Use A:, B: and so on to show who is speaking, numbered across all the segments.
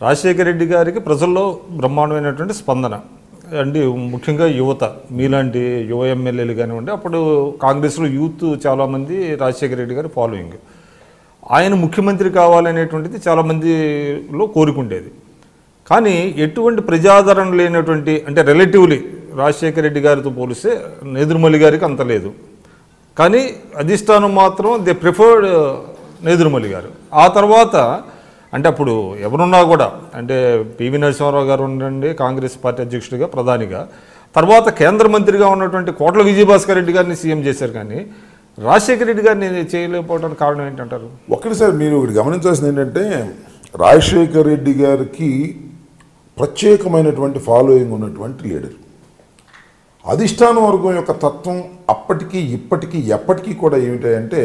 A: రాజశేఖర రెడ్డి గారికి ప్రజల్లో బ్రహ్మాండమైనటువంటి స్పందన అంటే ముఖ్యంగా యువత మీలాంటి యువ ఎమ్మెల్యేలు కానివ్వండి, అప్పుడు కాంగ్రెస్లో యూత్ చాలామంది రాజశేఖర రెడ్డి గారి ఫాలోయింగ్, ఆయన ముఖ్యమంత్రి కావాలనేటువంటిది చాలామందిలో కోరుకుండేది. కానీ ఎటువంటి ప్రజాదరణ లేనటువంటి అంటే రిలేటివ్లీ రాజశేఖర రెడ్డి గారితో పోలిస్తే నేదురుమల్లి గారికి అంత లేదు. కానీ అధిష్టానం మాత్రం దే ప్రిఫర్డ్ నేదురుమల్లి గారు. ఆ తర్వాత అంటే అప్పుడు ఎవరున్నా కూడా అంటే పివి నరసింహారావు గారు ఉండండి కాంగ్రెస్ పార్టీ అధ్యక్షుడిగా ప్రధానిగా, తర్వాత కేంద్ర మంత్రిగా ఉన్నటువంటి కోట్ల విజయభాస్కర్ రెడ్డి గారిని సీఎం చేశారు. కానీ రాజశేఖర రెడ్డి గారిని చేయలేకపోవడానికి కారణం ఏంటంటారు?
B: ఒక్కటిసారి మీరు ఒకటి గమనించాల్సింది ఏంటంటే రాజశేఖర రెడ్డి గారికి ప్రత్యేకమైనటువంటి ఫాలోయింగ్ ఉన్నటువంటి లీడర్. అధిష్టాన వర్గం యొక్క తత్వం అప్పటికీ ఇప్పటికీ ఎప్పటికీ కూడా ఏమిటంటే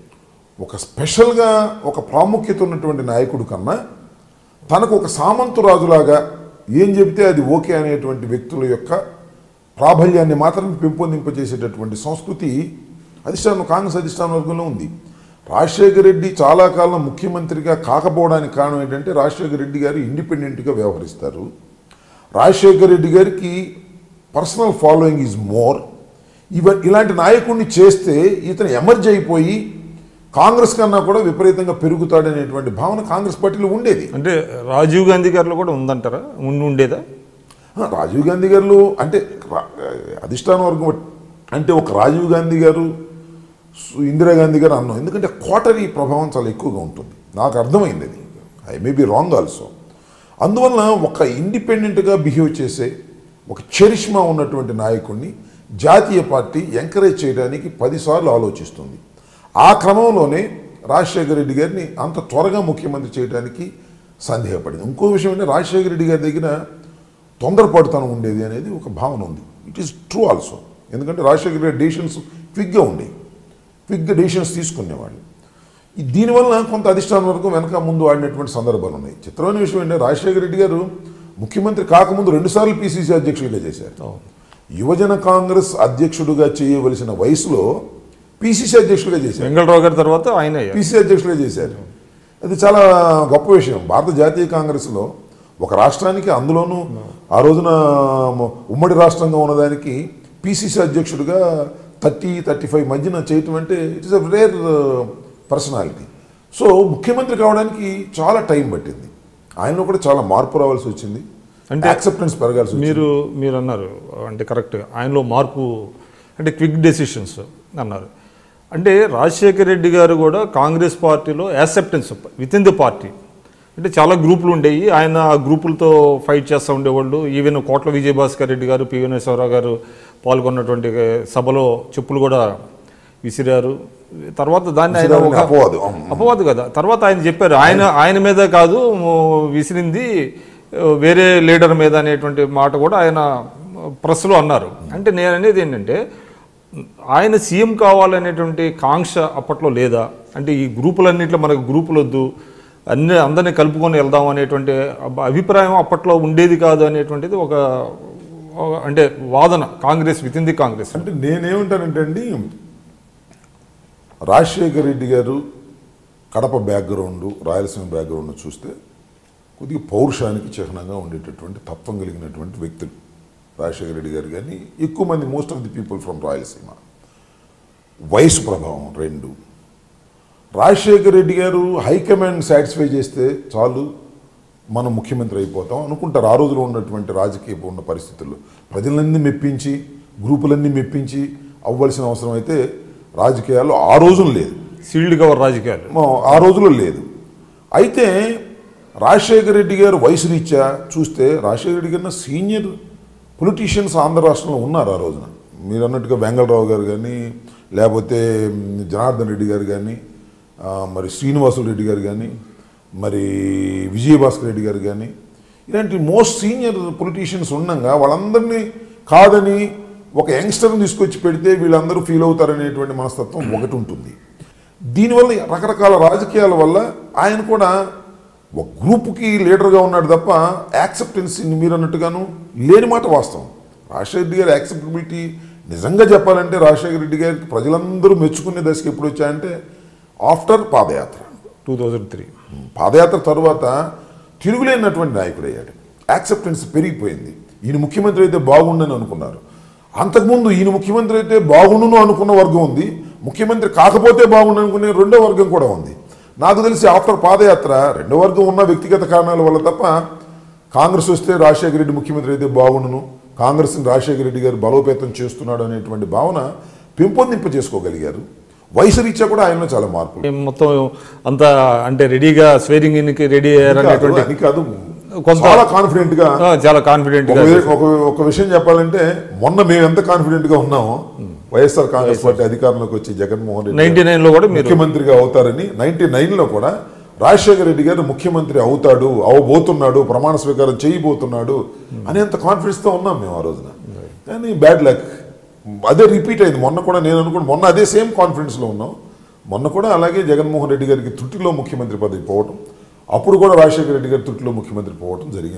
B: ఒక స్పెషల్గా ఒక ప్రాముఖ్యత ఉన్నటువంటి నాయకుడు కన్నా తనకు ఒక సామంతురాజులాగా ఏం చెబితే అది ఓకే అనేటువంటి వ్యక్తుల యొక్క ప్రాబల్యాన్ని మాత్రం పెంపొందింపజేసేటటువంటి సంస్కృతి కాంగ్రెస్ అధిష్టాన వర్గంలో ఉంది. రాజశేఖర రెడ్డి చాలా కాలం ముఖ్యమంత్రిగా కాకపోవడానికి కారణం ఏంటంటే రాజశేఖర రెడ్డి గారు ఇండిపెండెంట్గా వ్యవహరిస్తారు. రాజశేఖర రెడ్డి గారికి పర్సనల్ ఫాలోయింగ్ ఈజ్ మోర్. ఇలాంటి నాయకుడిని చేస్తే ఇతను ఎమర్జ్ అయిపోయి కాంగ్రెస్ కన్నా కూడా విపరీతంగా పెరుగుతాడనేటువంటి భావన కాంగ్రెస్ పార్టీలో ఉండేది.
A: అంటే రాజీవ్ గాంధీ గారిలో కూడా ఉందంటారా? ఉండేదా?
B: రాజీవ్ గాంధీ గారు అంటే అధిష్టాన వర్గం అంటే ఒక రాజీవ్ గాంధీ గారు ఇందిరాగాంధీ గారు అన్నాం. ఎందుకంటే కోటరీ ప్రభావం చాలా ఎక్కువగా ఉంటుంది. నాకు అర్థమైంది అది. I may be wrong also. అందువలన ఒక ఇండిపెండెంట్గా బిహేవ్ చేసే ఒక చరిష్మా ఉన్నటువంటి నాయకుడిని జాతీయ పార్టీ ఎంకరేజ్ చేయడానికి 10 సార్లు ఆలోచిస్తుంది. ఆ క్రమంలోనే రాజశేఖర రెడ్డి గారిని అంత త్వరగా ముఖ్యమంత్రి చేయడానికి సందేహపడింది. ఇంకో విషయం అంటే రాజశేఖర రెడ్డి గారి దగ్గర తొందరపాటుతనం ఉండేది అనేది ఒక భావన ఉంది. It is true also. ఎందుకంటే రాజశేఖర రెడ్డి డెసిషన్స్ క్విక్గా ఉండేవి, క్విక్గా డెసిషన్స్ తీసుకునేవాళ్ళు. దీనివల్ల కొంత అధిష్టానం వరకు వెనక ముందు ఆడినటువంటి సందర్భాలు ఉన్నాయి. చిత్రమైన విషయం ఏంటంటే రాజశేఖర రెడ్డి గారు ముఖ్యమంత్రి కాకముందు 2 సార్లు పిసిసి అధ్యక్షుడిగా చేశారు. యువజన కాంగ్రెస్ అధ్యక్షుడిగా చేయవలసిన వయసులో పిసిసి అధ్యక్షుడిగా చేశారు.
A: వెంగళరావు గారి తర్వాత ఆయన
B: పిసిసి అధ్యక్షుడిగా చేశారు. అది చాలా గొప్ప విషయం. భారత జాతీయ కాంగ్రెస్లో ఒక రాష్ట్రానికి, అందులోనూ ఆ రోజున ఉమ్మడి రాష్ట్రంగా ఉన్నదానికి పిసిసి అధ్యక్షుడిగా 30-35 మధ్యన చేయటం అంటే it is a rare personality. So ముఖ్యమంత్రి కావడానికి చాలా టైం పట్టింది. ఆయనలో కూడా చాలా మార్పు రావాల్సి వచ్చింది. అంటే యాక్సెప్టెన్స్ పెరగాల్సి వచ్చింది.
A: మీరు అన్నారు అంటే కరెక్ట్గా ఆయనలో మార్పు అంటే క్విక్ డెసిషన్స్ అన్నారు. అంటే రాజశేఖర రెడ్డి గారు కూడా కాంగ్రెస్ పార్టీలో acceptance within the party అంటే చాలా గ్రూపులు ఉండేవి. ఆయన ఆ గ్రూపులతో ఫైట్ చేస్తూ ఉండేవాళ్ళు. ఈవెన్ కోట్ల విజయభాస్కర్ రెడ్డి గారు, పివి నరసింహారావు గారు పాల్గొన్నటువంటి సభలో చెప్పులు కూడా విసిరారు. తర్వాత దాన్ని ఆయన అపవాదు కదా. తర్వాత ఆయన చెప్పారు ఆయన మీద కాదు విసిరింది వేరే లీడర్ మీద అనేటువంటి మాట కూడా ఆయన ప్రెస్లో అన్నారు. అంటే నేను అనేది ఏంటంటే ఆయన సీఎం కావాలనేటువంటి కాంక్ష అప్పట్లో లేదా? అంటే ఈ గ్రూపులన్నింటిలో మనకు గ్రూపులు వద్దు, అందరినీ కలుపుకొని వెళ్దాం అనేటువంటి అభిప్రాయం అప్పట్లో ఉండేది కాదు అనేటువంటిది ఒక అంటే వాదన Congress within the Congress.
B: అంటే నేనేమంటానంటే అండి, రాజశేఖర రెడ్డి గారు కడప బ్యాక్గ్రౌండ్, రాయలసీమ బ్యాక్గ్రౌండ్ చూస్తే కొద్దిగా పౌరుషానికి చిహ్నంగా ఉండేటటువంటి తత్వం కలిగినటువంటి వ్యక్తులు రాజశేఖర రెడ్డి గారు. కానీ ఎక్కువ మంది most of the people from Rayalaseema. వయసు ప్రభావం 2. రాజశేఖర రెడ్డి గారు హైకమాండ్ సాటిస్ఫై చేస్తే చాలు మనం ముఖ్యమంత్రి అయిపోతాం అనుకుంటారు. ఆ రోజులో ఉన్నటువంటి రాజకీయ ఉన్న పరిస్థితుల్లో ప్రజలన్నీ మెప్పించి, గ్రూపులన్నీ మెప్పించి అవ్వాల్సిన అవసరం అయితే రాజకీయాల్లో ఆ రోజులు లేదు.
A: సీల్డ్ కవర్ రాజకీయాలు
B: ఆ రోజుల్లో లేదు. అయితే రాజశేఖర రెడ్డి గారు వయసు రీత్యా చూస్తే రాజశేఖర రెడ్డి గారిన సీనియర్ పొలిటీషియన్స్ ఆంధ్ర రాష్ట్రంలో ఉన్నారు ఆ రోజున. మీరు అన్నట్టుగా వెంగళరావు గారు కానీ, లేకపోతే జనార్దన్ రెడ్డి గారు కానీ, మరి శ్రీనివాసులు రెడ్డి గారు కానీ, మరి విజయభాస్కర్ రెడ్డి గారు కానీ, ఇలాంటి మోస్ట్ సీనియర్ పొలిటీషియన్స్ ఉండగా వాళ్ళందరినీ కాదని ఒక యంగ్స్టర్ని తీసుకొచ్చి పెడితే వీళ్ళందరూ ఫీల్ అవుతారనేటువంటి మనస్తత్వం ఒకటి ఉంటుంది. దీనివల్ల రకరకాల రాజకీయాల వల్ల ఆయన కూడా ఒక గ్రూప్కి లీడర్గా ఉన్నాడు తప్ప యాక్సెప్టెన్సీని మీరు అన్నట్టుగాను లేని మాట వాస్తవం. రాజశేఖర రెడ్డి గారి యాక్సెప్టబిలిటీ నిజంగా చెప్పాలంటే రాజశేఖర రెడ్డి గారికి ప్రజలందరూ మెచ్చుకునే దశకి ఎప్పుడు వచ్చాయంటే ఆఫ్టర్ పాదయాత్ర
A: 2003.
B: పాదయాత్ర తర్వాత తిరుగులేనటువంటి నాయకుడు అయ్యాడు. యాక్సెప్టెన్స్ పెరిగిపోయింది. ఈయన ముఖ్యమంత్రి అయితే బాగుండని అనుకున్నారు. అంతకుముందు ఈయన ముఖ్యమంత్రి అయితే బాగుండును అనుకున్న వర్గం ఉంది, ముఖ్యమంత్రి కాకపోతే బాగుండు అనుకునే రెండో వర్గం కూడా ఉంది. నాకు తెలిసి ఆఫ్టర్ పాదయాత్ర రెండో వర్గం ఉన్న వ్యక్తిగత కారణాల వల్ల తప్ప కాంగ్రెస్ వస్తే రాజశేఖర రెడ్డి ముఖ్యమంత్రి అయితే బాగుండును, కాంగ్రెస్ని రాజశేఖర రెడ్డి గారు బలోపేతం చేస్తున్నాడు అనేటువంటి భావన పెంపొందింప చేసుకోగలిగారు. వయసు రీత్యా కూడా ఆయనలో చాలా మార్పులు.
A: మొత్తం అంతా అంటే రెడీగా స్వేరింగ్ ఇన్కి రెడీ అయ్యారనేటువంటి
B: అది కాదు,
A: కొంత
B: చాలా కాన్ఫిడెంట్ గా,
A: చాలా కాన్ఫిడెంట్ గా.
B: ఒక విషయం చెప్పాలంటే మొన్న మేము ఎంత కాన్ఫిడెంట్ గా ఉన్నామో వైఎస్ఆర్ కాంగ్రెస్ పార్టీ అధికారంలోకి వచ్చి జగన్మోహన్ రెడ్డి
A: 99 లో కూడా
B: ముఖ్యమంత్రిగా అవుతారని, 99లో కూడా రాజశేఖర రెడ్డి గారు ముఖ్యమంత్రి అవుతాడు, అవబోతున్నాడు, ప్రమాణ స్వీకారం చేయబోతున్నాడు అనేంత కాన్ఫిడెన్స్ తో ఉన్నాం మేము ఆ రోజున. కానీ బ్యాడ్ లక్ అదే రిపీట్ అయింది. మొన్న కూడా నేను అనుకున్నాను, మొన్న అదే సేమ్ కాన్ఫిడెన్స్ లో ఉన్నాం. మొన్న కూడా అలాగే జగన్మోహన్ రెడ్డి గారికి త్రుటిలో ముఖ్యమంత్రి పదవి పోవటం, అప్పుడు కూడా రాజశేఖర రెడ్డి గారి త్రుటిలో ముఖ్యమంత్రి పోవటం జరిగింది.